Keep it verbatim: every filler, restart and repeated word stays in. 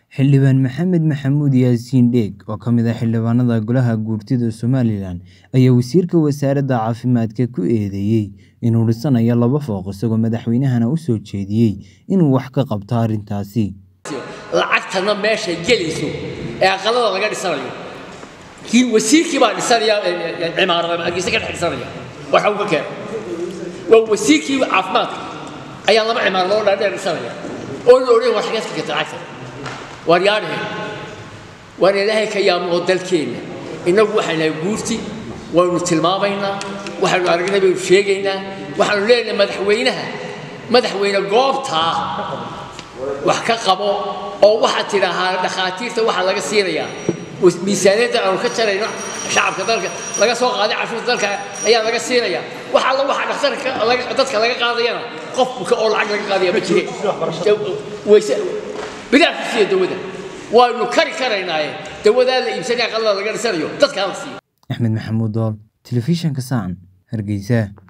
xildhibaan Maxamed Maxamuud Yaasiin Dheeg oo ka mid ah xildhibaanada golaha guurtida Somaliland ayaa wasiirka wasaaradda caafimaadka ku eedeeyay inuu dhisanayo laba fooq isagoo madaxweynahana u soo jeediyay inuu wax ka qabto arrintaasi. lacagtana meesha gelayso ee aqalada laga dhisanayo kii wasiirkii baa dhisanaya cimaarada agiisa ka dhisanaya waxa uu ka keenay waa wasiirkii caafimaadka ayaa laba cimaarado oo dhaadheer dhisanaya oo looreey wax ka ka lacagta waryaanahay waan ilaahay ka yaamo dalkeena inagu waxayna guurti waynu tilmaamaynaa waxaanu aragnay bay sheegaynaa waxaanu leenahay madaxweynaha madaxweyne goobta wax ka qabo oo waxa tiraahdaa dhaqaatiirta waxa laga siinayaa miisaaniyada aan ka jarayno shacabka dalka laga soo qaaday cashuurta dalka ayaa laga siinayaa waxa la waxa dhaqtarka dadka laga qaadayana qofka oo lacag laga qaadaya ma jireen wayse bilaaf si dawada waanu kari karaynaa dawada la iibsanaya qalad laga dhisanayo dadka la siiyo. Axmed Maxamuud Dool, Telefishinka Saan, Hargeysa.